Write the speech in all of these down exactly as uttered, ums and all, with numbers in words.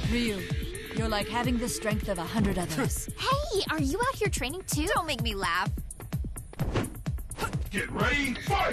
Ryu, you're like having the strength of a hundred others. Hey, are you out here training too? Don't make me laugh. Get ready, fight!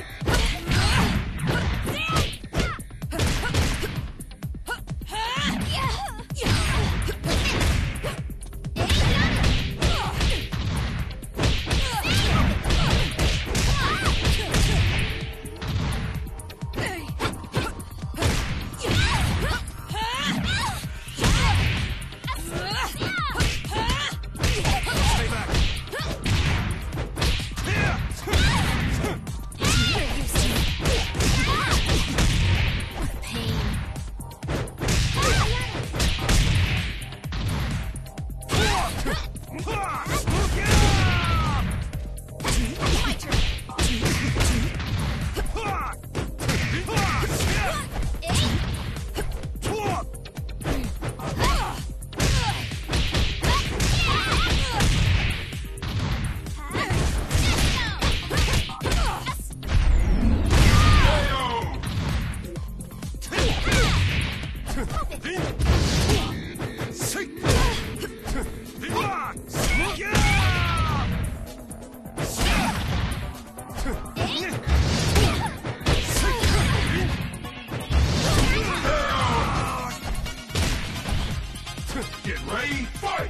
Get ready, fight!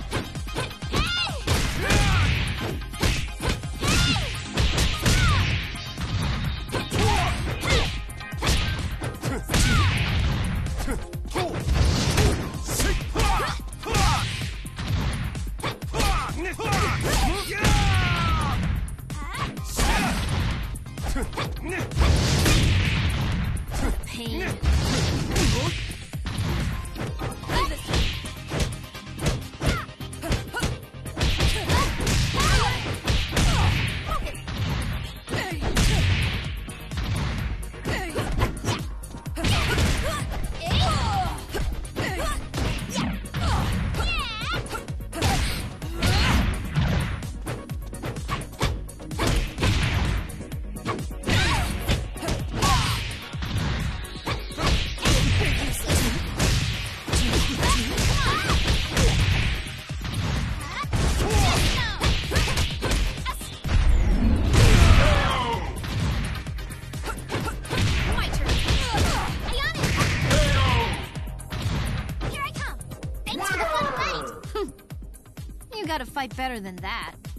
Pain. You gotta fight better than that.